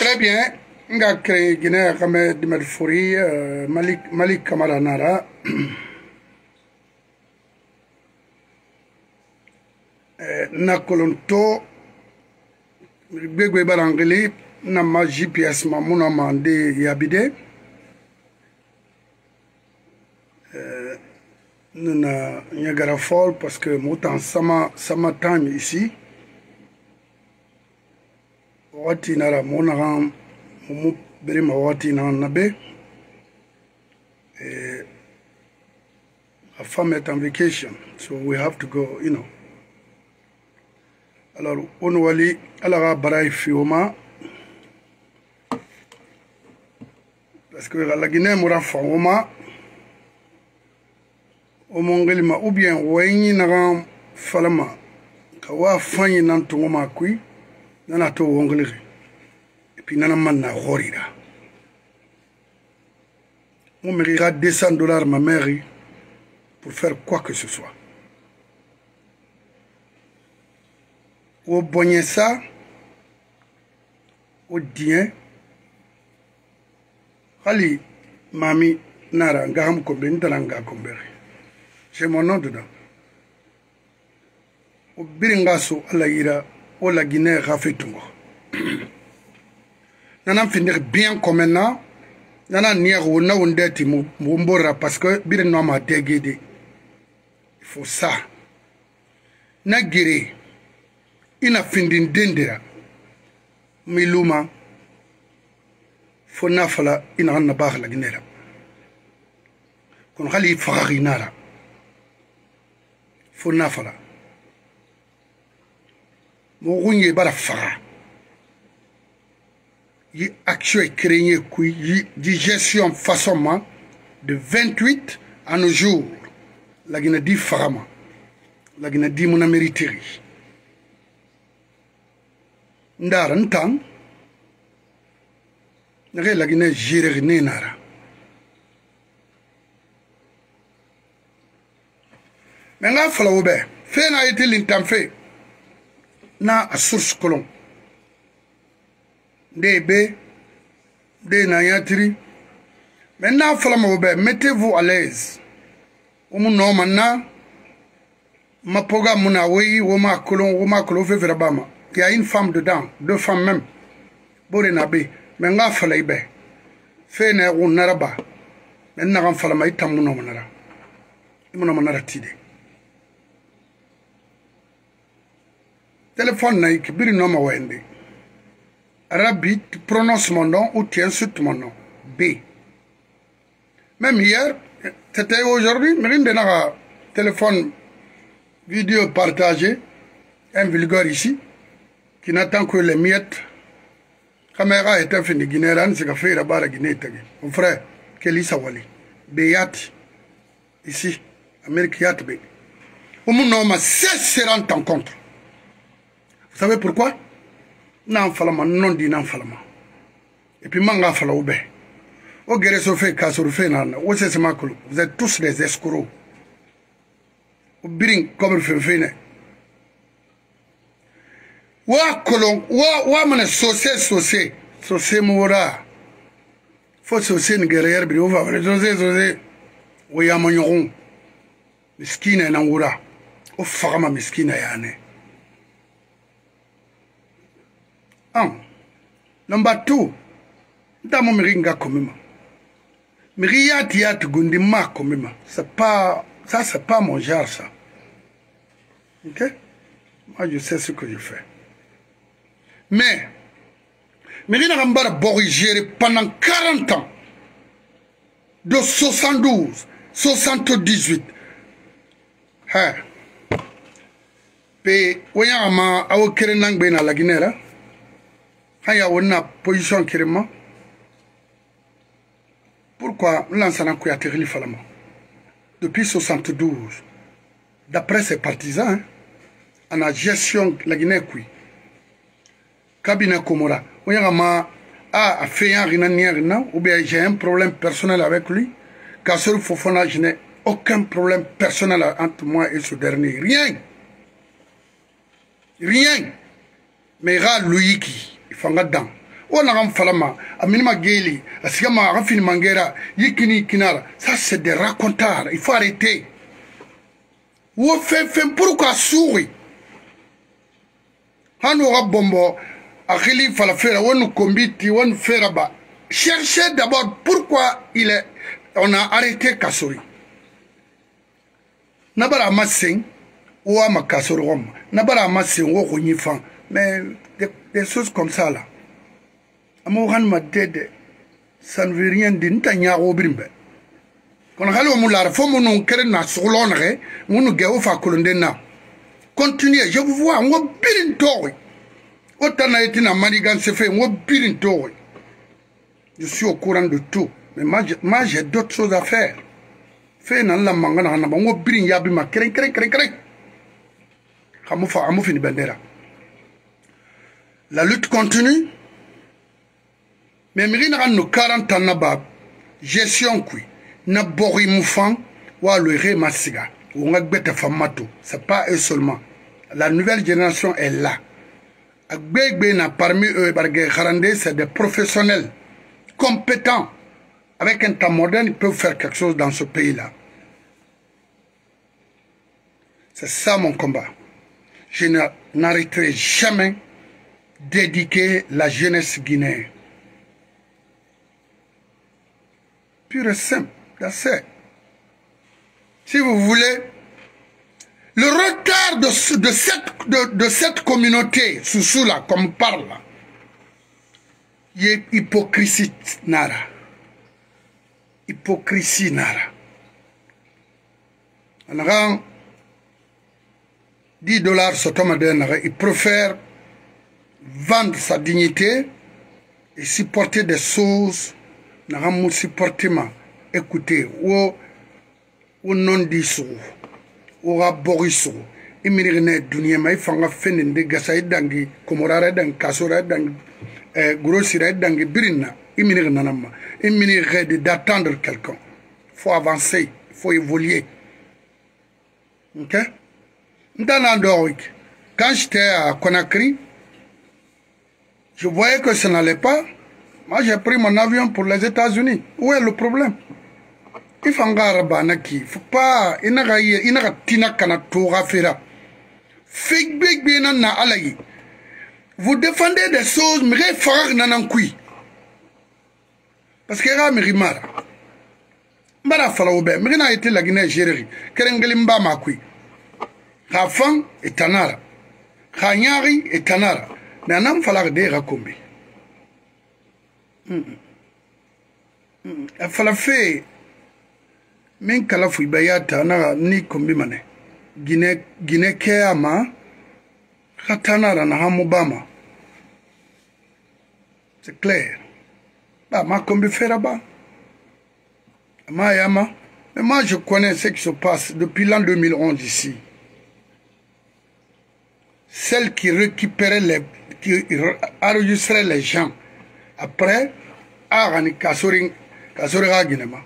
Très bien. Nga créé Guinée comme Dimet Fouri, Malik Kamara Nara. Na kolonto Begwe Barangeli, na ma GPS ma muna mande yabide. Nuna Niagara Fall parce que moutan sama time ici. Wati nara monaram mumu berima wati na nabe. Our femme est en vacation, so we have to go, you know. Alors, on va aller à la baraille fioma. Parce que la Guinée moura faoma. Au Mongelima, ou bien, Wayni Naram Falama. Kawa fanyi nantongoma kui. Nana to Wongleri. Et puis Nana Manna Horira. On m'érira $200 ma mère pour faire quoi que ce soit. Au bonnet ça, au dien, Ali, Mami, Nara, Ngaham Kombe, Ntalanga Kombe. J'ai mon nom dedans. Au Biringaso, Alaïra, au la Guinée, Rafetungo. Nanam finir bien comme maintenant. Nana nier ou na ondeti mumbora parce que Birinno m'a déguédé. Il faut ça. Nagiri. Ina findin dendera miluma fona fala ina ganna bakhla ginera kon khali fakhari nara fona fala mo gunye bara fakha yi action créé kui yi gestion façonnement de 28 à nos jours la Guinée dit farama la Guinée dit mon mériteri Ndarantang Nare la Guinée gérée nara. Mais là, fala oube. Fait n'a été l'intamfé. Na à source colon. Des nayatri. Maintenant, fala oube. Mettez-vous à l'aise. Omu no manna. Ma poga muna wei woma kolon fait verabama. Il y a une femme dedans, 2 femmes même. Borenabe, mais nga fala ibe. Fe na un naraba. Mais na ram fala mai tamuno manara. Imono manara tide. Téléphone na ikibiri no ma wende. Arabi, tu prononces mon nom ou tu insultes mon nom. B. Même hier, c'était aujourd'hui, mais une de nos téléphone vidéo partagé, un vulgaire ici. Qui n'attend que les miettes. Caméra est un fin de Guinée, c'est qu'à faire la barre à Guinée. Mon frère, Kelly Sawali, Beyat, ici, Amérique Yatbe. Au monde, on m'a 16 en contre. Vous savez pourquoi? Non, falama, non dit non, falama. Et puis, manga fala oube. Au guéré sofé, kasourfé, nana, où c'est ce macolo? Vous êtes tous des escrocs. Au biring, comme le fait. Wa kolon wa mana sosé mora faut sosé ngerer bi on va sosé wa ya manyon miskina na ngura o fagama miskina yane number 2 ndamo miringa komima miriyati gundima komima c'est pas mon genre ça. OK, moi je sais ce que je fais. Mais, Mérina Rambara Bori géré pendant 40 ans, de 72, 78. Hein. Puis, Oyama, Awo Kerenang Bena la Guinée, là. Haya Wona, position Kerema. Pourquoi l'enseignant qui a atterri le Falama? Depuis 72, d'après ses partisans, en la gestion de la Guinée, Cabinet Komora, a fait un rien, ou bien j'ai un problème personnel avec lui, car sur Fofana, je n'ai aucun problème personnel entre moi et ce dernier. Rien. Rien. Mais il y a lui qui, il faut dedans. On a un falama, a minima geli, a sigama, a fin mangera, yikini kinara. Ça, c'est des racontards. Il faut arrêter. Ou fait pourquoi sourire? Han aura bombo, a khili falafera, on nous combiti, on fera bas. Cherchez d'abord pourquoi on a arrêté Kassouri. Nabara Massing, ou à ma Kassouri, Nabara Massing, ou Rounifan, mais des choses comme ça là. Amoran m'a dit, ça ne veut rien dire, Ntanya Obrimbe. Quand on a le moulard, faut mon keren na solonre, mon gao fa kolondena. Continuez, je vous vois, on va bien tori. Autant a été na manigan se fait, on va bien tori. Je suis au courant de tout, mais moi j'ai d'autres choses à faire. Fais nan la mangana na on va bien yabi ma kren. Hamu fini bandera. La lutte continue. Mais mirina no 40 ans na ba gestion kui na bori moufan wa le remasiga ou nga gbete famato. C'est pas eux seulement. La nouvelle génération est là. Parmi eux, c'est des professionnels compétents. Avec un temps moderne, ils peuvent faire quelque chose dans ce pays-là. C'est ça mon combat. Je n'arrêterai jamais d'éduquer la jeunesse guinéenne. Pure et simple. Si vous voulez, le retard de cette communauté, sous là, comme on parle, il y a hypocrisie nara. Hypocrisie nara. On a $10 sur il préfère vendre sa dignité et supporter des choses. N'a supporter ma écoutez, ou non dit ou à Borisou. Imirine dunia ma ifanga fenende gasa dangi komorare dan kasora dan grossire dangi birina imirine nanama imirine d'attendre quelqu'un. Faut avancer, faut évoluer. OK? Quand j'étais à Conakry, je voyais que ça n'allait pas. Moi, j'ai pris mon avion pour les États-Unis. Où est le problème? Il faut pas. Il n'a pas tina kana toura fera. Fake big bien na alayi. Vous défendez des choses, mais farag nanankui. Parce que là, Mirimara. Mara falaoube. Mirina été la Guinée Géréri. Kerengelimba makui. Rafan et Tanara. Khanyari et Tanara. Nanam falag de rakombi. Il fallait faire. Men kala fu bayata na ni kombi mane Guinée keama khatana na hamubama. C'est clair. Bah ma kombi feraba. Ma yama. Mais moi je connais ce qui se passe depuis l'an 2011 ici. Celle qui récupérait qui enregistrait les gens. Après, Arani Kassoring Guinema.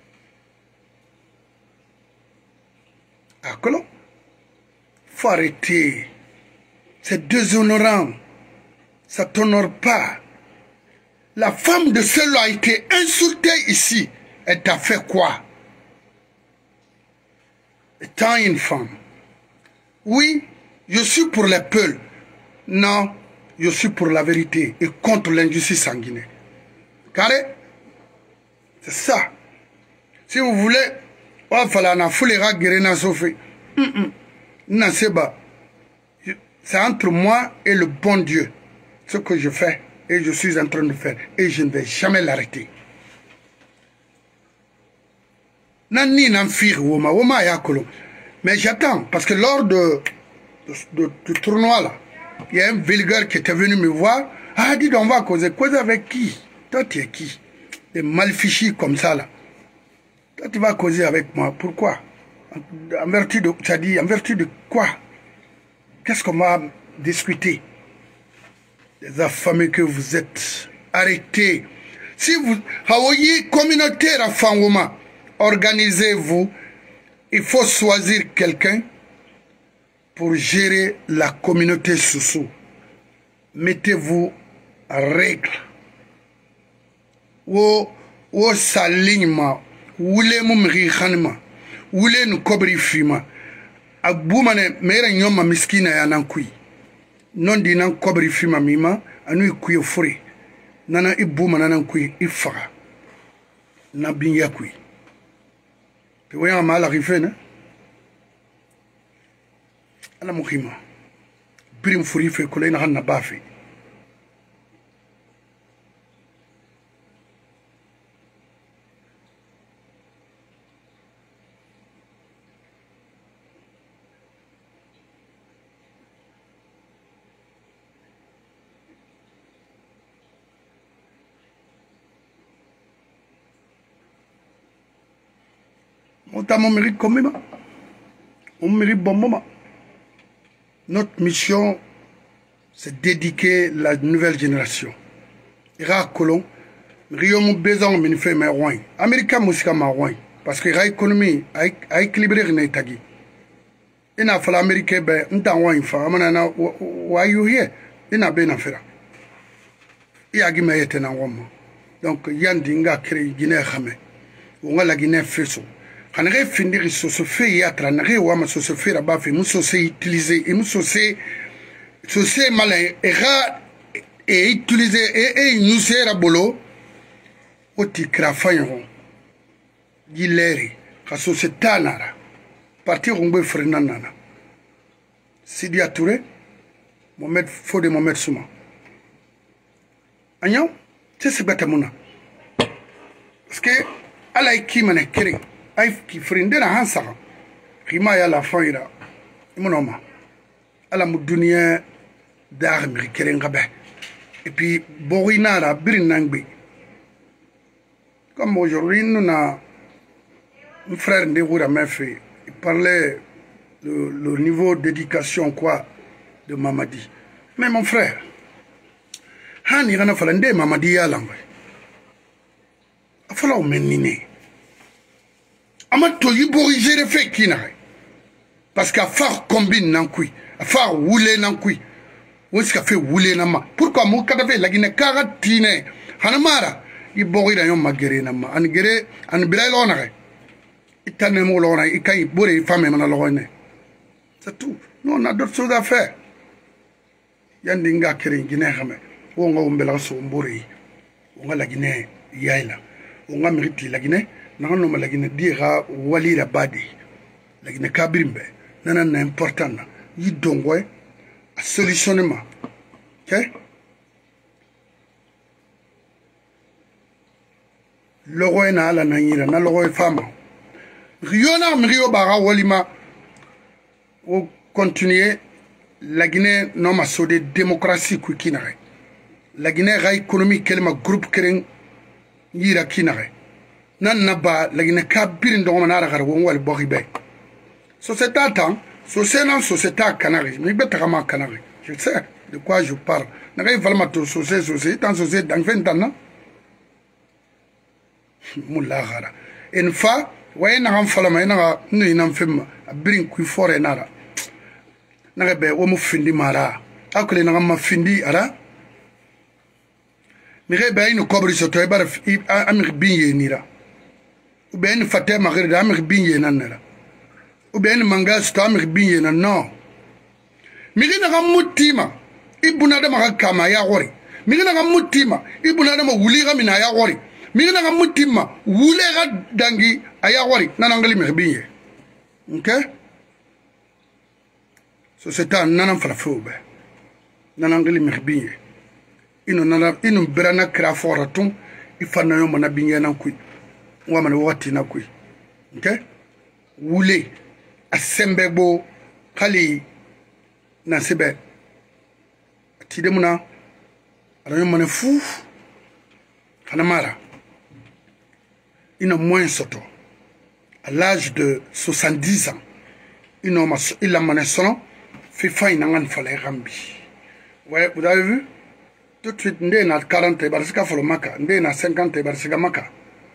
Il faut arrêter. C'est déshonorant. Ça ne t'honore pas. La femme de celui-là a été insultée ici. Elle t'a fait quoi? Étant une femme. Oui, je suis pour les peuls. Non, je suis pour la vérité et contre l'injustice en Guinée. Carré? C'est ça. Si vous voulez, c'est entre moi et le bon Dieu ce que je fais et je suis en train de faire et je ne vais jamais l'arrêter. Mais j'attends parce que lors du tournoi là, il y a un vulgaire qui était venu me voir. Ah, dis donc, on va causer. Causer avec qui? Toi, tu es qui? Des malfichis comme ça là. Toi, tu vas causer avec moi. Pourquoi? En vertu de, ça dit, en vertu de quoi? Qu'est-ce qu'on va discuter? Les affamés que vous êtes. Arrêtez. Si vous, Hawaii communautaire à Fangoma, organisez-vous. Il faut choisir quelqu'un pour gérer la communauté Soussou. Mettez-vous en règle. wo saligma wule mu mri khanma wule nu kobri fima abumane mera nyoma miskina ya nankui non di nan kobri fima mima anu ikuye fure nana ibuma nana nkui ifaga na binya kui pe waya mala rifena ala mukhima birim furi fe ko layna hanna bafi on mérite comme ça. On mérite bon moment. Notre mission, c'est d'éduquer la nouvelle génération. Ira colon, Rio mon besoin me fait mes rois. Américain musica ma rois. Parce que l'économie a équilibré les tagi. Et n'a pas l'Américain ben n'ta rois fa. Amana why you here? Et n'a ben affaire. Et a gima yete na rois. Donc yandi nga créé Guinée xamé. On la Guinée fesso. On a fini de se faire yatra, on a se faire là-bas, on a utilisé, on a malin, et utilisé, et nous sommes à bolo, au tikrafayon, gileri, la société nara, partir on peut faire nana. Sidi Touré, Mohamed Fodé Mohamed Souma. Agnon, c'est bête mona. Parce que, Allah est qui m'a créé. Ay ki frinde na hansa rima ya la faira imonoma ala mu dunia dar mi keren gabe et puis borina la birinangbe comme aujourd'hui nous a un frère de Roura m'a fait il parlait le niveau d'éducation quoi de Mamadi mais mon frère hani gana falande Mamadi ya langwe afala o menine Amato yiboriger le fait qui n'a parce qu'à faire combine nankui à faire rouler nankui où est-ce qu'a fait rouler nama pourquoi mon cadavre la Guinée caratine hanamara yibori dans yon magere nama an gere an bilay lonare itane mo lona ikai bore femme mana lone c'est tout nous on a d'autres choses à faire yandinga kere Guinée xamé wo nga umbela so mbori wo nga la Guinée yaila wo nga mérite la Guinée non mais la Guinée dira wali la badi la Guinée kabrimbe non important na yi dongwe a solutionnement ok logo na la nanyira na logo femme rio bara walima ou continuer la Guinée non ma so de démocratie ku kinare la Guinée ra économique kelma groupe keren yira kinare nan naba la Guinée kabir ndongo na ra won wal boribe société temps société canari mi betaka ma canari je sais de quoi je parle na ga valma to société dans société dans 20 ans mulla gara en fa way na am fala may na ni nam fem birin ku fore nara na ga be wo mu findi mara akole na ma findi ara mi ga be ino kobri soto e bar amir binye nira ou bien faté magir da amir binye nanara ou bien manga sto amir binye nan non mi ga na mutima ibuna da ma kama ya gori mi ga na mutima ibuna da ma wuli ga mina ya gori mi ga na mutima wule ga dangi aya gori nanangali mi binye okay so c'est un nanan fala fobe nanangali mi binye ino berana kra foratum ifana yo mana binye nan ku wa mana wati na ku okay wule asembebo kali na sebe tidemuna ala yo mana fu hanamara il a moins soto à l'âge de 70 ans il a mané son fait faille n'en fallait rambi ouais vous avez vu tout de suite ndé na 40 barsika folo maka ndé na 50 barsika maka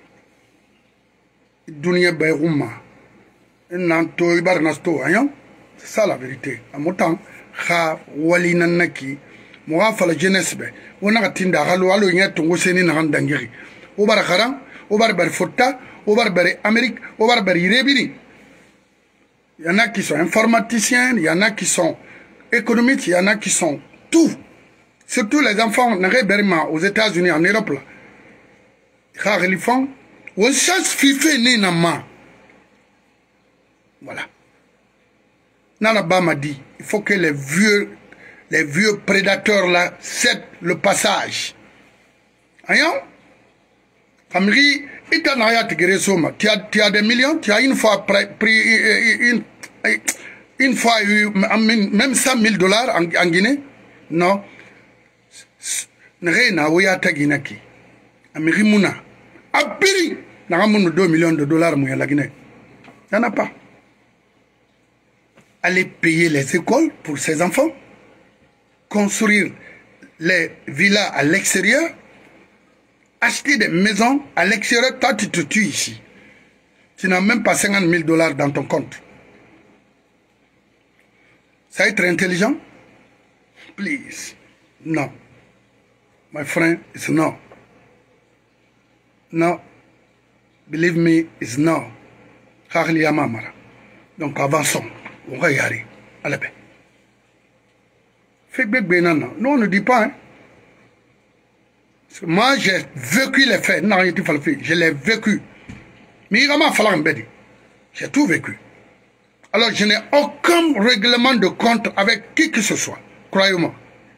dunia bayruma nanto ibarna sto ayon c'est ça la vérité à mon temps kha wali nanaki mo wa fala jeunesse be wona ka tinda halo alo nyato ngoseni na handangiri au bar Kharan, au bar Fota, au bar Amérique, au bar Irebini. Il y en a qui sont informaticiens, il y en a qui sont économistes, il y en a qui sont tout. Surtout les enfants aux États-Unis, en Europe. Ils font, on chasse fife n'inama. Voilà. Nanaba m'a dit, il faut que les vieux prédateurs là cèdent le passage. Aïe? Famille, tu as des millions, tu as une fois pris une fois eu même 100 000 dollars en Guinée. Non. N'a oya taginaki. Amiri Mouna. Abiri. N'a 2 millions de dollars mouya la Guinée. Il n'y en a pas. Aller payer les écoles pour ses enfants. Construire les villas à l'extérieur. Acheter des maisons à l'extérieur. Toi, tu te tues ici. Tu n'as même pas 50 000 dollars dans ton compte. Ça être intelligent? Please. No. My friend, it's no. No. Believe me, it's no. Donc avançons. On va y aller. À la paix. Non, on ne dit pas. Hein. Moi, j'ai vécu les faits. Non, je l'ai vécu. Mais j'ai tout vécu. Alors, je n'ai aucun règlement de compte avec qui que ce soit. Croyez-moi.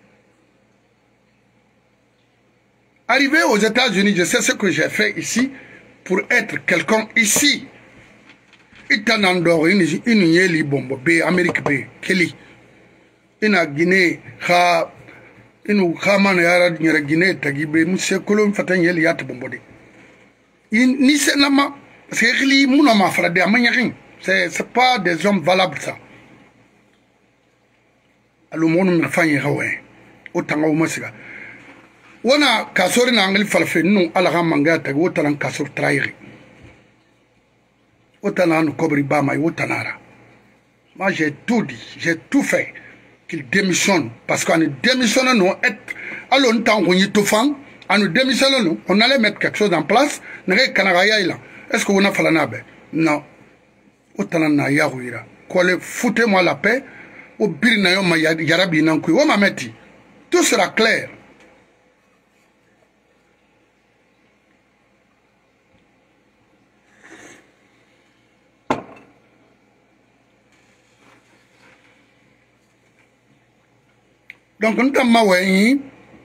Arrivé aux États-Unis, je sais ce que j'ai fait ici pour être quelqu'un ici. Itanandor, une bombo, Amérique, Kelly. Ina Guinée, inu Haman Yara Guinée, Tagibe, Monsieur Colomb Fatan Yeliat Bombode. Ni c'est nama, parce que li Mounama Frade, Amanirin. C'est pas des hommes valables ça. Alors, mon nom est Fanny Hawaii. Autant au Messiga. On a Kassor en anglais falfé, nous, à la Ramangata, autant en Kassor trahiri. Autant en Kobri Bama, autant nara. Moi, j'ai tout dit, j'ai tout fait. Qu'il démissionne. Parce qu'on démissionne, nous, alors, on t'a envoyé tout fan, on nous démissionne, nous, on allait mettre quelque chose en place, n'est-ce est-ce qu'on a fait la nabe? Non. Autant na yahuira. Foutez-moi la paix. Au birinayo ma yarabi nankui. Ou ma metti. Tout sera clair. Donc, nous sommes maouéni.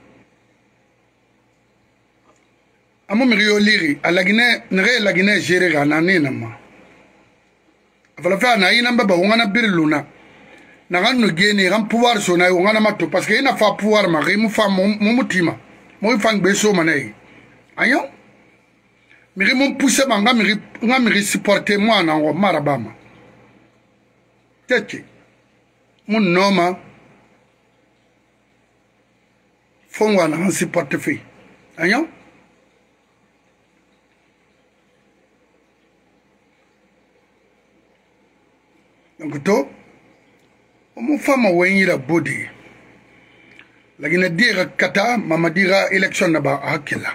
Amo mirio liri. A la Guinée, nere la Guinée gérée en année nama. Falafel na ina mbaba ongana birluna na ngano gene ngam pouvoir so na ongana mato parce que ina fa pouvoir ma mu fa mutima mo fa ngbe so manai ayo mi mo pousser ma ngam supporter moi na ngo marabama tete mon noma fongwa na supporter fi ayo donc to mon femme wenyi la body la gina dira kata mama dira élection na ba hakila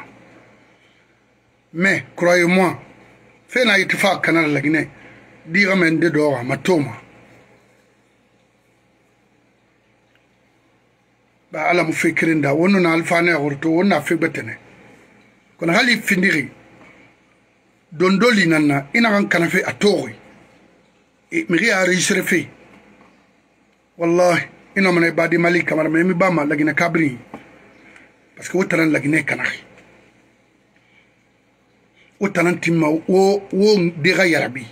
mais croyez-moi fait na itfa kanal la gina dira men de do matoma ba ala mu fikirinda wonu na alfane horto wonna fi betene kon hali findiri dondoli nana ina kan kana fi atori miri a réussir fait wallahi ina mana badi mali kamar me mi bama lagina kabri parce que wotaran lagine kanari wotaran timma wo dira yarabi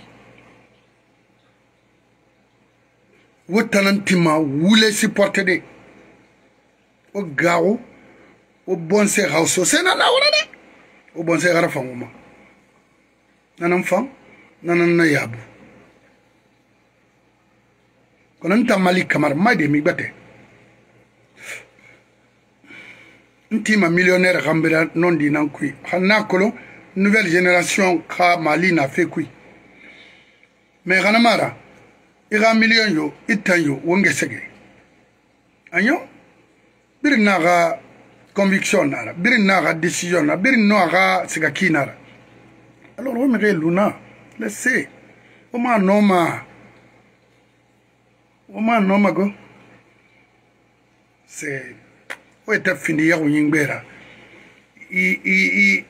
wotaran timma wule supporter de o gawo o bonse house c'est na wala de o bonse garafa ngoma nanam fam nanan na yabu Konanta Mali Kamar Made Migbate. Intima millionnaire Rambera non di Nankui. Hanakolo, nouvelle génération Ka Mali n'a fait kui. Mais Ranamara, ira million yo, itanyo, wongesege. Anyo? Birnaga conviction nara birin na décision na birin no aga sigaki nara alors on me luna laissez o ma noma go c'est o était fini ya unyimbera i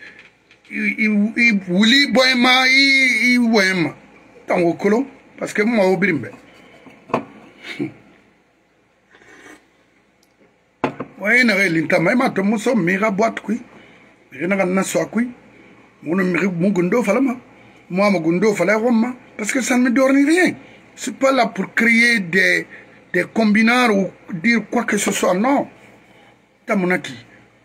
wuli boyma i wema tango kolo parce que moi au birimbe ouais na relinta mai ma to muso mira boîte kui rena na so kui mon miri mugundo falama moi mugundo fala roma parce que ça ne me donne rien c'est pas là pour créer des combinards ou dire quoi que ce soit non ta monaki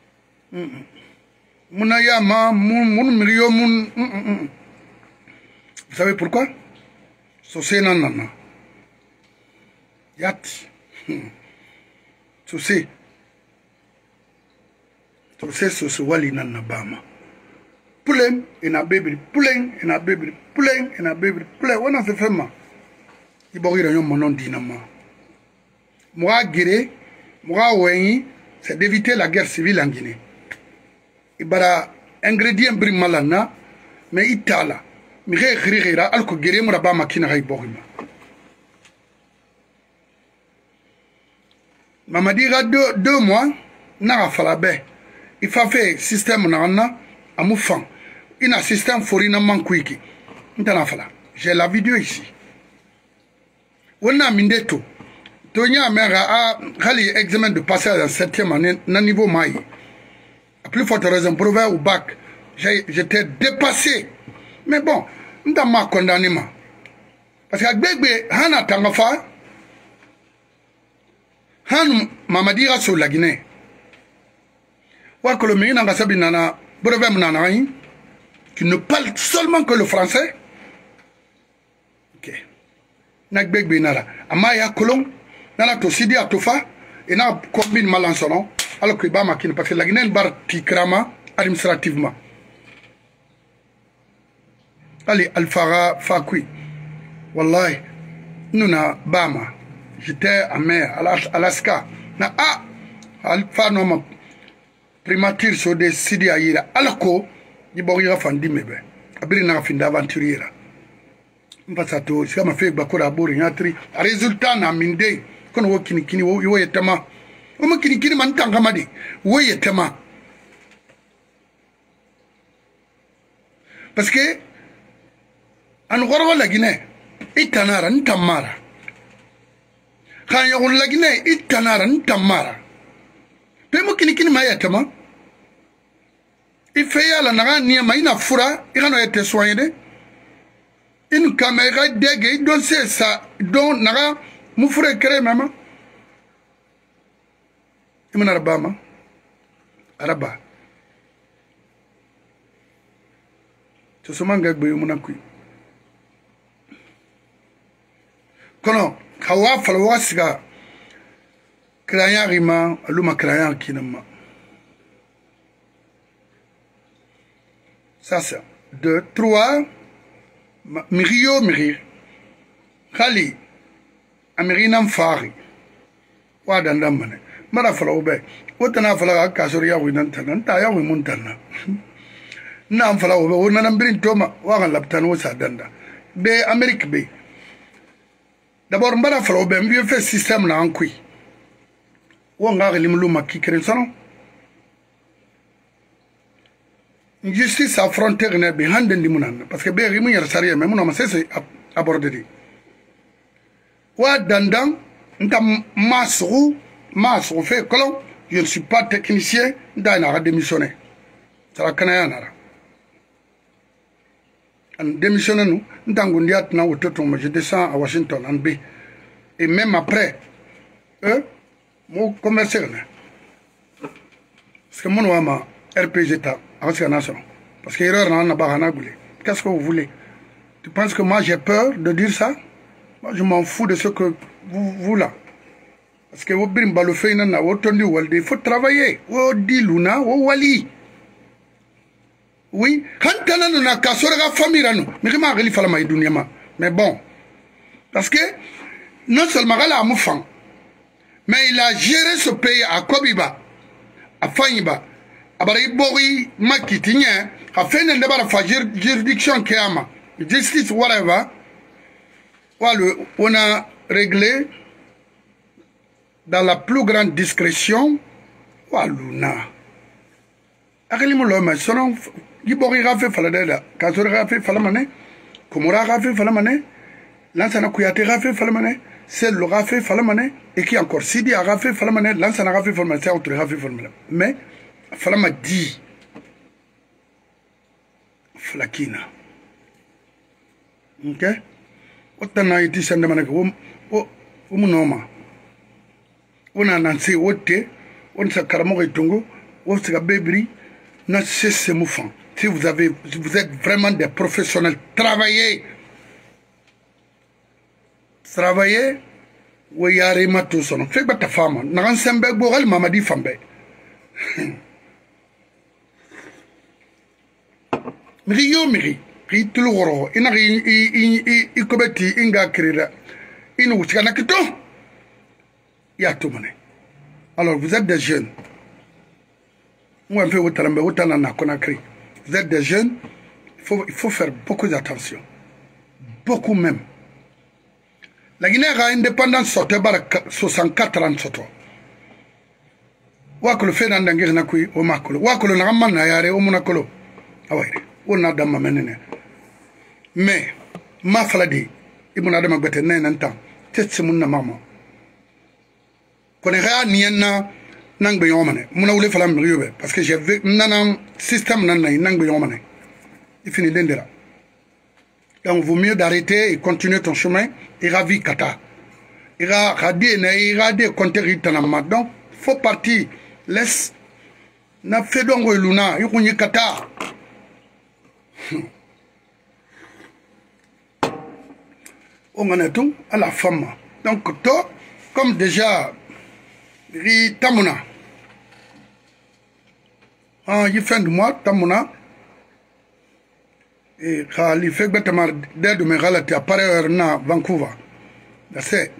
munayama mon mirio mon vous savez pourquoi so c'est nanana yat so c'est so wali nanna bama pulen ina baby pulen ina baby pulen ina baby pulen wana se fema ibogira nyom monon dinama moi guéré moi wenyi c'est d'éviter la guerre civile en Guinée ibara ingrédient bri malana mais itala mi khirira alko guéré mo ba makina hay bogima mamadi ga 2 mois na fala be il faut faire système na amu fan ina système forina mankuiki ntana fala j'ai la vidéo ici wonna mindeto to nya mera a khali examen de passage en 7e année na niveau mai à plus forte raison brevet ou bac j'étais dépassé mais bon nda ma condamné ma parce que gbegbe hana tangafa han mamadi ra sur la Guinée wa que le mien n'a pas nana brevet nana qui ne parle seulement que le français ok nagbegbe nara amaya kolon nana to sidi atofa et na combine malansono alors que ba makine parce que la Guinée bar tikrama administrativement ali alfara fakui wallahi nuna bama j'étais à mer Alaska na alfa no primature sur des sidi ayira alako Ibogira fandi mebe abiri na finda aventuriera mpasato sika mafe bakora bori nyatri résultat na minde kono wo kinikini wo yetama wo makinikini man tangamadi wo yetama parce que an gorwa la Guinée itanara ntamara kan yo la Guinée itanara ntamara pe mo kinikini ma yetama il fait à la naga niama ina fura il a été soigné une caméra dégué donc c'est ça donc naga mu fura créé maman il m'a arabama araba to so manga gbe mu nakui kono kawa falwa siga kraya rima aluma kraya kinama. Ça c'est 2, 3 Mirio Miri Khali Amirina Mfari Wadanda Mane Mara Falaube Wotana Fala Kasoria Winantana Taya Wimuntana Nam Falaube Wunanambrin Toma Wagan Laptan was Adanda Be America Be D'abord Mara Falaube mieux fait système na Ankui Wanga Limuluma Kikrenson Justice à frontière n'est pas de parce que bien rimu yarsari mais mon c'est abordé. Wa dandan nta masru fait colon je ne suis pas technicien d'ana démissionné. Ça la kanaya nara. En démissionné nous ntangundiat na wototo je descends à Washington en B et même après mon commercial parce que mon wama RPG ta parce que erreur n'a pas à qu'est-ce que vous voulez? Tu penses que moi j'ai peur de dire ça? Moi je m'en fous de ce que vous là. Parce que vous il faut travailler. Oui, mais bon, parce que non seulement mais il a géré ce pays à Kobiba afanyiba abara ibori makitinya afene ndebara fa juridiction kiama justice whatever on a réglé dans la plus grande discrétion waluna akali mo lo ma sonon ibori rafe faladela kasori rafe falamane komora rafe falamane lansana kuyate rafe falamane c'est le rafe falamane et qui encore Sidi a rafe falamane lansana rafe falamane c'est autre rafe falamane mais falama dit flakina ok otana iti sende manake o munoma ona nansi wote on sa karamo itungo on sa bebri na cesse moufant si vous êtes vraiment des professionnels travaillez wo yare matu sono fe bata fama na sembe gogal mamadi fambe miri tulugoro ina i kobeti inga krira inu chikana kito ya tumane. Alors vous êtes des jeunes, moi un peu vous êtes des jeunes, il faut faire beaucoup d'attention, beaucoup même. La Guinée a indépendance sortie par 64 ans soto. Wakolo fait dans l'angère na kui o makolo. Wakolo na ramman na yare o munakolo. Awere. O na dama menene. Mais ma faladi ibuna dama gbete ne nantan. Tetsi munna mama. Kone rea nienna nang be yomane. Muna ule fala mriyobe parce que j'ai vu nanam système nanai nang be yomane. Il finit d'endera. Donc, vaut mieux d'arrêter et continuer ton chemin. Ira vi kata. Ira radie na ira de konteri tanama. Donc, faut partir. Laisse. Na fait donc luna. Yukuni kata. On en est tout à la femme. Donc, toi, comme déjà, ri tamuna. Il fin de mois, tamuna. Et il fait que de me relater à Paris na Vancouver. C'est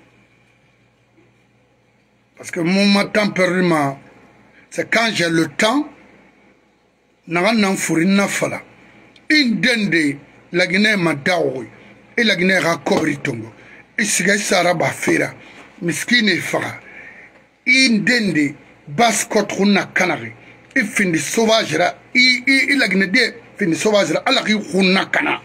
parce que mon temps perdu, c'est quand j'ai le temps, n'en fourrina fala. Une dende la Guinée m'a daoui et la Guinée a cobritongo. Et si ça va faire, miskine fara. Une dende basse contre una canari. Et finit sauvage là, il la Guinée. Fini sauvage la ala ki khuna kana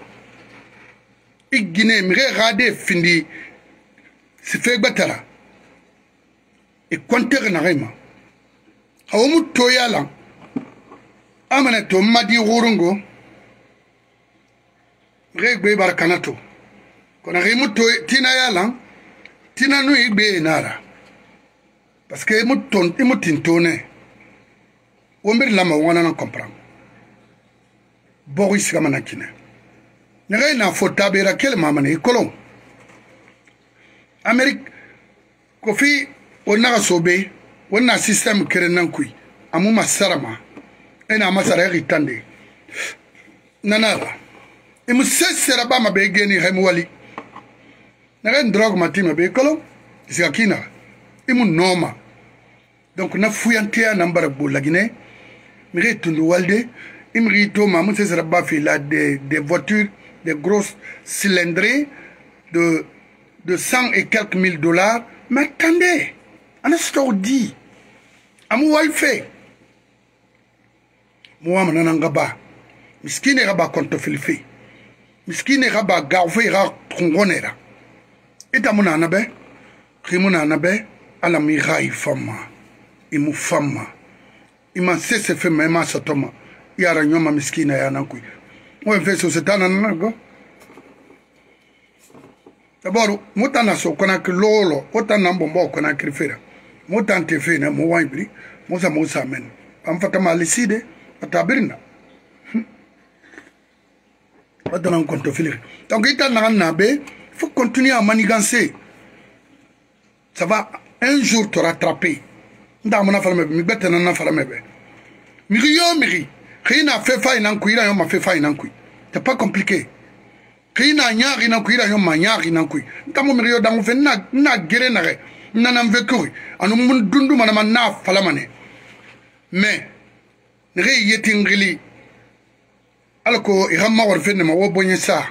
igine mire rade findi si fe batara e konter na rema awu to yala amana to madi wurungo regbe barkanato kona rimu to tina yala tina no igbe nara parce que imutintone wombir lama wana na comprendre Boris Gamanakine. N'est n'a faut tabera quel mamane colon. Amérique Kofi on a sobé, on a système kerenankui, amuma sarama, et n'a masara ritande. Nanara. Et me cesse ma begeni remwali. N'a drogue matima be colon, c'est akina. Et mon noma. Donc na fouillanté nambara la Guinée, mire tundu walde. Imrito Mamou Bafi là des voitures, des grosses cylindrées de 100 et quelques mille $. Mais attendez, on a ce qu'on dit. Amou Walfe. Moi, je n'en ai pas. Miskine Raba contre Philippe. Miskine Raba Gaufe Ra Trongonera. Et à mon anabe, Rimon anabe, à la miraille femme. Et mou femme. Il m'a cessé fait même à ce toma. Yara nyoma miskina ya nankui. Mwen fe sosetana nanago. D'abord, mutana so konaki lolo, otana mbombo konaki rifera. Mutante fe na mwaibri, musa men. Amfata maliside, atabirina. Otana nkonto filir. Donc, ita nabe, il faut continuer à manigancer. Ça va un jour te rattraper. Ndamona falamebe, mi bete nana falamebe. Miri. Rien fait faille nan kuira yon ma fait faille nan kui. C'est pas compliqué. Rien nyari nan kuira yon ma nyari nan kui. Tamo mirio dango fe na gere na re. Na nam vekuri. Anu mun dundu manama na falamane. mais ne re yetingili alko iramma war fenne ma wo bonye sa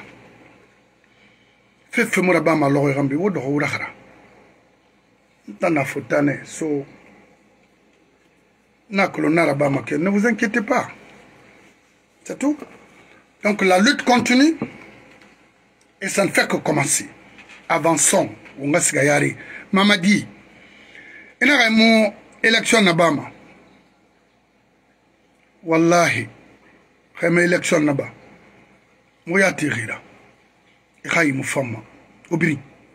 fe mura ba ma lo rambi wo do wura khara tana futane so na kolonara ba ma ke ne vous inquiétez pas c'est tout. Donc la lutte continue et ça ne fait que commencer. Avançons. On va se gailler. Mamadi, il y a une élection Nabama. Wallahi, il y a une élection Nabama. Moi, je suis là. Il y a une femme. Obri.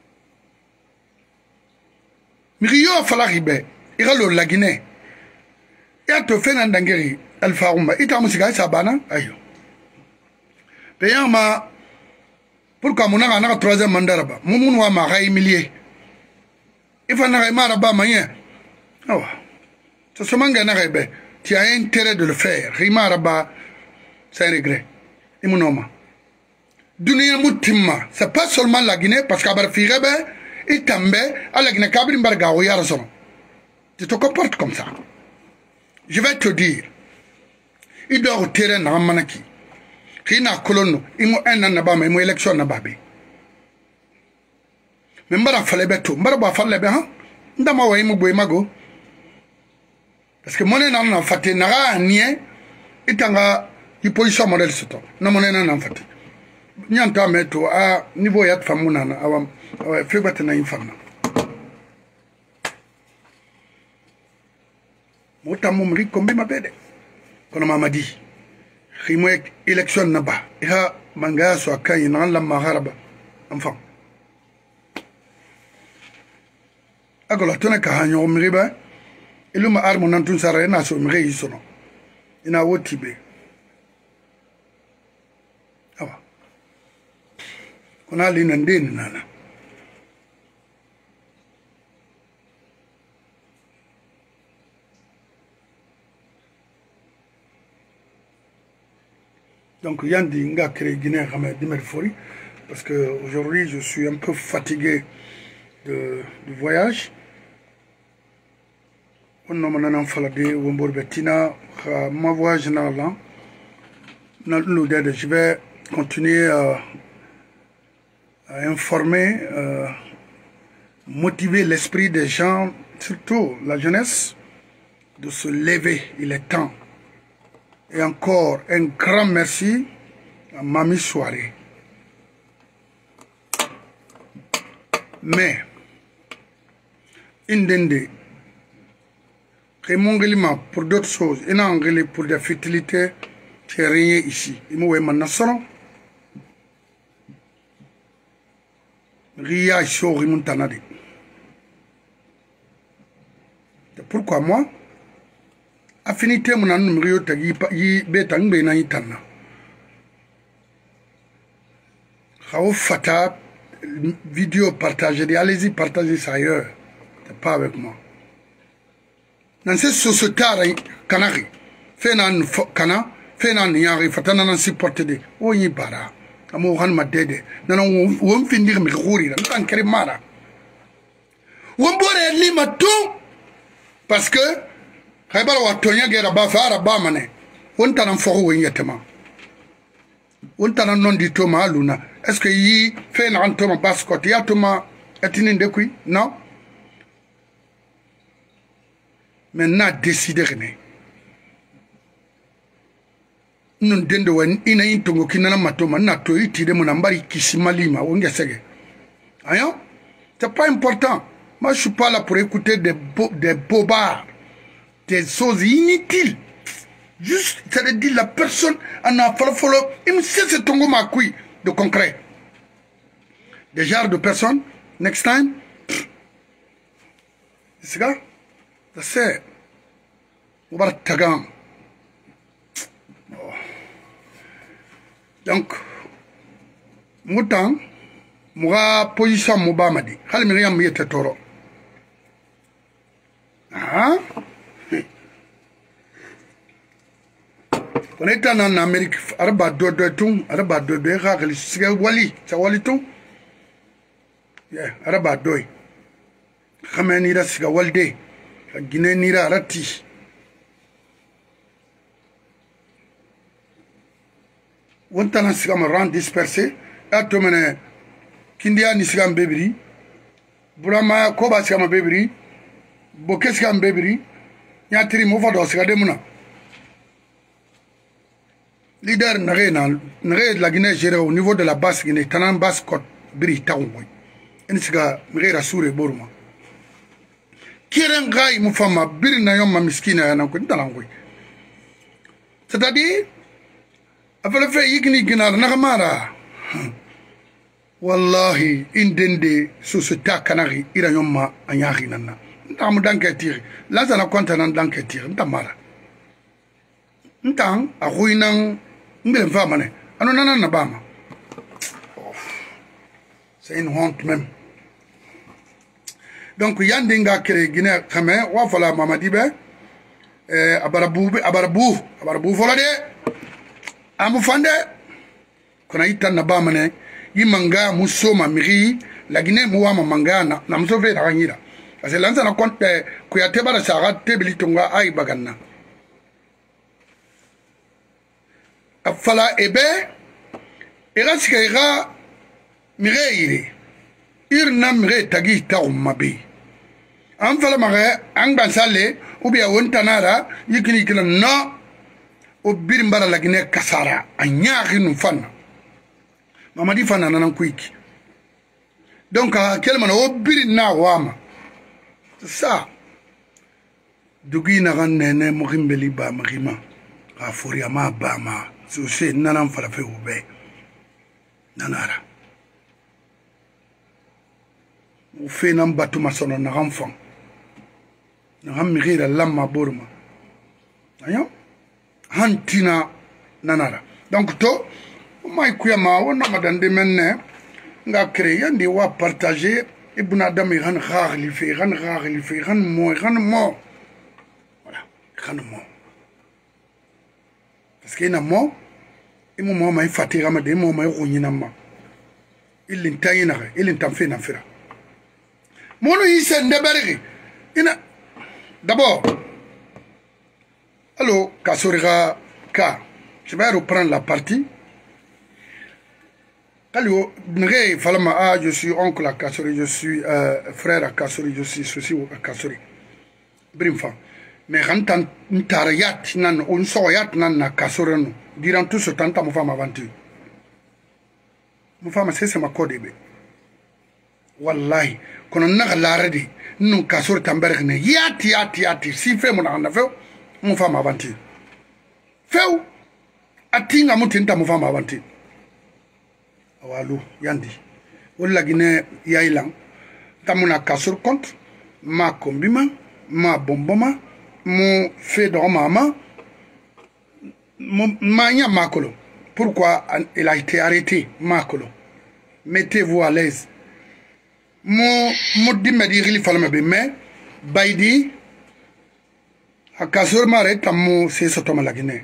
Mirio a fallu ribe. Il y a le Guinée. Il y a tout fait dans Dangeri. Alpha Rumba. Il y a un musical Sabana. Ayo. Payant ma. Pourquoi mon a un troisième mandat là-bas? Mon wa ma millier. Il faut n'arrêter pas là-bas, maïen. Ah ouais. C'est seulement que n'arrête. Tu as intérêt de le faire. Rima là-bas, c'est un regret. Et mon homme. Dunia Moutima. C'est pas seulement la Guinée, parce qu'à Firebe, il tombe à la Guinée, Kabrin Barga, ou Yarazon. Tu te comportes comme ça. Je vais te dire. Il doit au terrain dans Manaki. Kina kolono imo ena na ba ma imo election na babe me mbara fale beto mbara ba fale be ha ndama wa imo boy mago parce que monena na fate na ga nie itanga i position model soto na monena na fate nyanta meto a niveau ya famuna na awam febata na infamna motamu mri kombe mabede kono mamadi خيمة إلكشن نبا إها منجاس وكان ينعلم مغاربة أنفهم أقول أتونا كهانيو مريبا إلو ما أرمو نانتون سارة ناسو مري يسونو إنا وطي بي أوا كنا لنا ندين نانا Donc, Yandi Nga créé Guinée Dimerfori, parce que aujourd'hui je suis un peu fatigué du voyage. On a maintenant fallu Wombor Bettina, ma voyage là. Je vais continuer à informer, motiver l'esprit des gens, surtout la jeunesse, de se lever. Il est temps. Et encore un grand merci à Mami Soirée. Mais, Indende, pour d'autres choses, et pour des futilités, c'est rien ici. Il m'a dit, Nassano, Ria Show Rimuntanadi. Pourquoi moi? Affinité mon numéro tagi yi betang be na yitana xaw fata vidéo partagée allez-y partagez ça ailleurs c'est pas avec moi dans cette société kanari fenan kana fenan yari fatana nan supporter de oyi bara amo han madede nan won findir mi khuri nan tan kare mara won bore li matu parce que Khaybara wa tonya gera ba fara ba mane wonta nan fo won yetema wonta nan non di to ma luna est-ce que yi fe na to ma bascot ya to ma etini de kui non mais na décider ne non dendo wen ina intongo kinana matoma na to iti de mon ambari kisimalima wonga sege ayo c'est pas important. Moi je suis pas là pour écouter des bobards, des choses inutiles. Juste, ça veut dire la personne en a fallu, il me sait ce tongo ma couille de concret. Des genres de personnes, next time, c'est ça, c'est on va tagam. Donc, moutan, moura position moubamadi, khali miriam yete toro. Ah? On est en Amérique, araba dodo tung, araba dodo khali siga wali, sa wali tung. Yeah, araba doy. Khameni ra siga walde, Guinée nira rati. wontana sigama rang dispersé atomene kindia ni sigam bebiri burama koba sigama bebiri boke sigam bebiri nyatiri mo fado sigade muna leader nage de la Guinée gérée au niveau de la basse Guinée tanan basse côte biri tawngoy en siga mgira soure boruma kiren gay mu fama biri na yom miskina yana ko talangoy c'est-à-dire afala fe yigni ginar nagamara wallahi indende société kanari ira yomma anyari nanna ntam danketir la sana konta nan danketir ntamara ntam ahuinan mbele fama ne ano nana na bama c'est une honte même donc yandinga kere Guinée kame wa fala mamadi be abarabu fola de amu fande kona ita na bamane yimanga musoma miri la Guinée muwa manga na msove na ngira parce lanza na compte ku ya tebara sara tebilitonga ay baganna afala ebe eraska era mire irna mire tagi ta ummabi am fala mare ang bansale ubia wontanara yikini kila no o birimbara la Guinée kasara anyari nu fana mamadi fana nanan kuiki donc kelman o biri na wama ça dugi na ganne mo gimbeli ba magima ka foria ma ba ma so se nanan fala fe ube nanara o fe nan batuma sono na enfant na hamira lamma borma ayo hantina nanara donc to may kuyama wona madande menne nga créer yandi wa partager ibuna dami han khagli fi han mo voilà han mo parce que na mo imu mo may fatira ma de mo may runyina ma ilin tayina ilin tamfe na fira mono yise ndebergi ina d'abord allô Kasoriga Ka je vais reprendre la partie. Je suis oncle à Kassori, je suis frère à Kassori, je suis ceci à Kassori. Brimfa. Mais quand n'tarayat nan on soyat nan na Kassori durant tout ce temps ta femme aventure. Mon femme c'est ma code be. Wallahi, quand on a l'arrêt nous Kassori tamberg ne yati si fait mon anda fait mon femme aventure. Fait atinga mutinta mon femme aventure. Walu yandi wala Guinée yailang tamuna kasur contre ma kombima ma bomboma mon fait de mama ma nya makolo pourquoi il a été arrêté makolo mettez-vous à l'aise mon dimedi rili falma be mais baidi a kasur mare tamu c'est sotoma la Guinée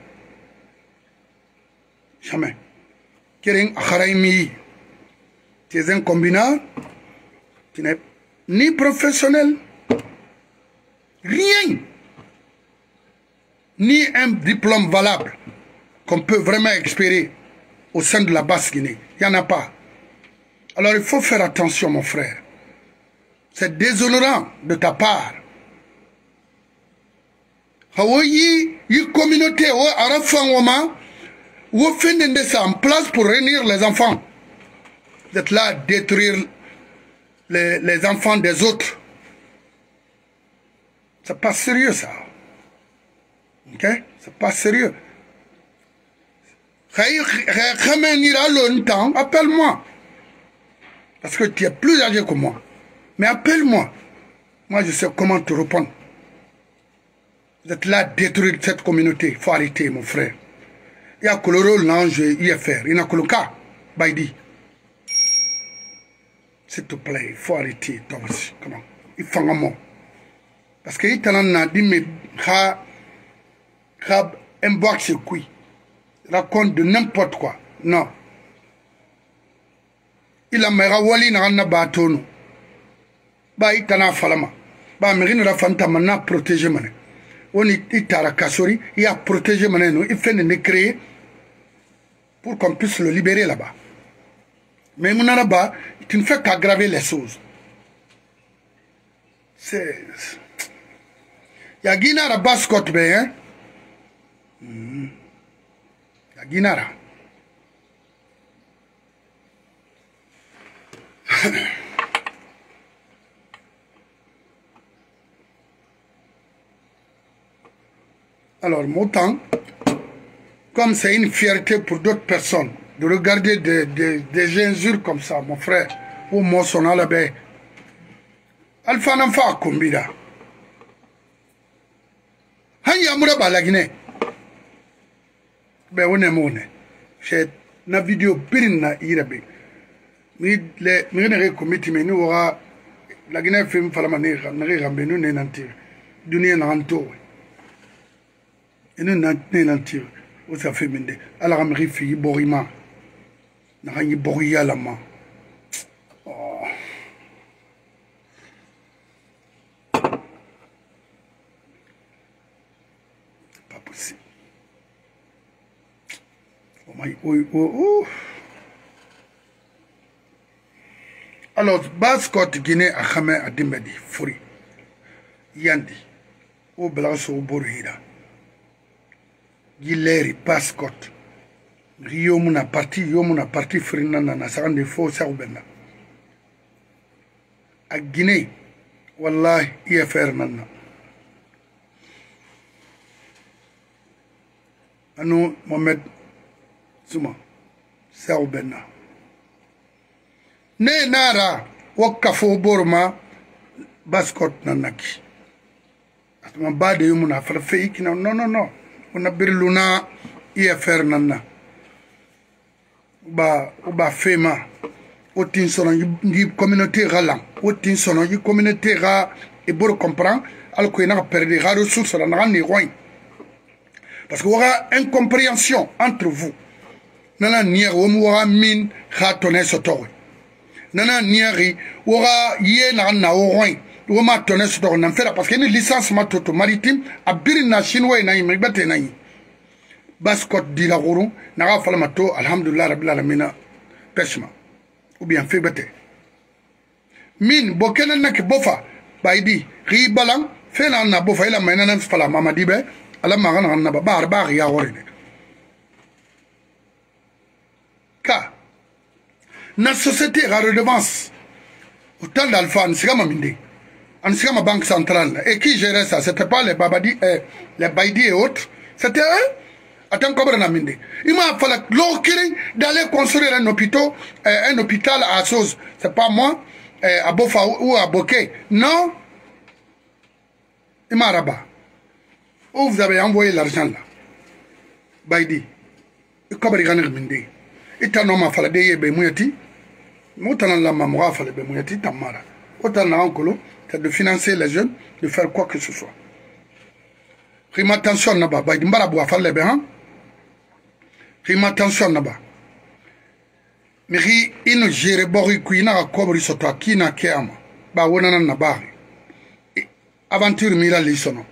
jamais Kering Akharaimi, tu es un combinard, tu n'es ni professionnel, rien, ni un diplôme valable qu'on peut vraiment espérer au sein de la Basse-Guinée. Il n'y en a pas. Alors il faut faire attention, mon frère. C'est déshonorant de ta part. Hawaii, une communauté, vous faites ça en place pour réunir les enfants. Vous êtes là à détruire les enfants des autres. C'est pas sérieux ça. Ok? C'est pas sérieux. Appelle-moi. Parce que tu es plus âgé que moi. Mais appelle-moi. Moi je sais comment te répondre. Vous êtes là à détruire cette communauté. Il faut arrêter mon frère. Il y a que le rôle l'ange IFR. Il n'y a que le cas. Baidi. S'il te plaît, il faut arrêter. Thomas. Comment? Il faut un mot. Parce que il a dit, mais un box qui raconte de n'importe quoi. Non. Il a mera wali na batono. Ba itana falama. Ba merine la fantama na protéger mané. On itara kasori, il a protégé mané. Il fait ne créer. pour qu'on puisse le libérer là-bas. Mais mon là-bas, tu ne fais qu'aggraver les choses. C'est... Il y a Guinara Bascot, hein? Il y a Guinara. Alors, Motan, comme c'est une fierté pour d'autres personnes de regarder des injures comme ça, mon frère, ou moi son alabé, Alpha Namfa Kumbida. Hanya Muraba la Guinée. Ben, on est mon. J'ai une vidéo pirina irabe. Mais les committee, mais nous aura la Guinée fait une falamane, n'a nous n'entir. Dunia n'entoure. Et nous n'entir. Où ça fait mende. Alors, on me réfie, Borima. N'a rien boria la main. Oh. Pas possible. Oh my, oh. Alors, Bascot Guinée a Khamé a Dimbedi, Furi. Yandi. Au Blanco Borhira. Gileri, Bascot. Rio Muna parti Frinana, Nasan de Faux Saubena. A Guinée, Wallah, IFR Nana. Anu Mohamed Zuma, Saubena. Ne nara wakafo borma Bascot nanaki. Atuma bade yumuna farfeiki na no. Una birluna IFR nana. Uba fema. Otin sono yi communauté galang. Otin sono yi communauté ga et pour comprendre alko ina perdre ga ressources la na ni roin. Parce qu'il y aura incompréhension entre vous. Nana nier wo mu wa min khatone sotori. Nana nieri aura yé na oroin ou ma tonne sur ton affaire parce qu'il y a une licence maritime à Birina chinois na imibate na yi Bascot di la gourou na fa mato alhamdulillah rabbil alamin pêchement ou bien fait bete min bokena na ke bofa baidi ri balang fait na bofa ila mainana fala mamadi be ala magana na ba ya gorine ka na société la redevance autant d'alpha en sigama minde en sigama banque centrale et qui gérait ça c'était pas les babadi les baidi et autres c'était eux attends comment on a minde il m'a fallu l'occasion d'aller construire un hôpital à Sos c'est pas moi à Bofa ou à Bokeh non il m'a rabat où vous avez envoyé l'argent là baidi comment il gagne minde et non ma fallu de be muyati Moutana la mamoura fallait be muyati tamara. Autant na ankolo, c'est de financer les jeunes, de faire quoi que ce soit. Rima attention naba, ba dimbara boa fallait be hein. Rima attention naba. Miri ino jere bori kuina kobri soto kina keama. Ba wona na bari. Aventure mira lisono.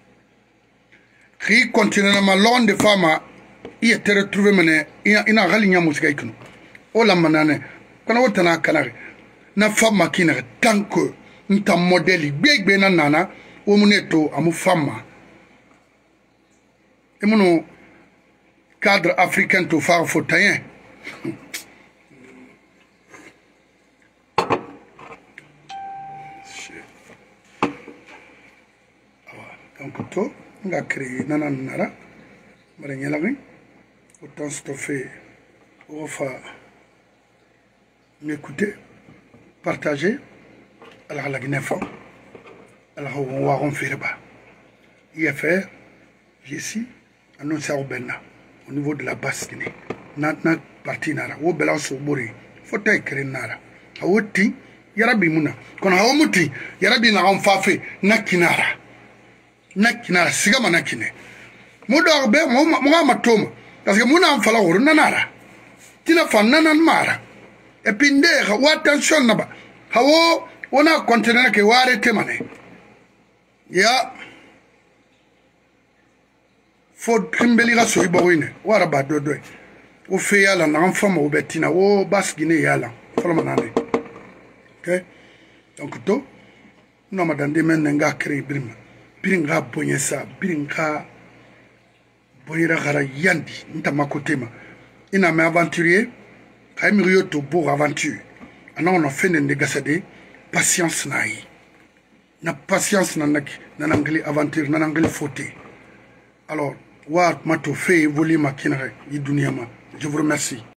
Ri continue na malon de fama il était retrouvé mené ina galinya musika ikno. Ola manane kana wotana kanare na femme qui ne tant que nta modèle big na nana o muneto amu femme et mon cadre africain to faire fautien donc to nga créé nana nara mara nyalagi autant stoffer au fa m'écouter, partager, alors la Guinée fort, alors on va refaire bas. IFR, ici, annoncé au niveau de la basse Guinée. Notre partie nara, au balance au bori, faut écrire nara. Aouti, yarabi muna. Quand on a muti, yarabi na on fafe, nakinara. Nakinara, sigama nakine. Moudorbe, moi matoma, parce que muna en fala ou nanara. Tina fan nanan mara. Et puis, ou attention, naba. Hawo, on a continué que ware temane. Ya. Faut kimbeli la soy boine. Waraba dodo. o fe yala na enfant o betina o bas gine yala folo manande ok donc to no madande men nga créer biringa bonyesa biringa boyira gara yandi nta makotema ina me aventurier kaymi yoto pour aventure ana on a fait de gasade patience na patience na ngeli aventure na ngeli faute alors wa mato fait évoluer ma kinare yi dunia ma je vous remercie.